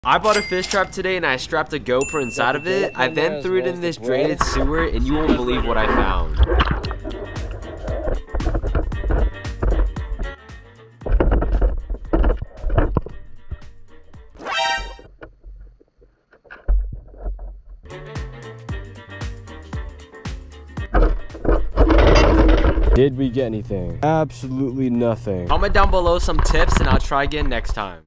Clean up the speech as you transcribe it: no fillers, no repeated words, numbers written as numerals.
I bought a fish trap today and I strapped a GoPro inside of it. I then threw it in this drainage sewer and you won't believe what I found. Did we get anything? Absolutely nothing. Comment down below some tips and I'll try again next time.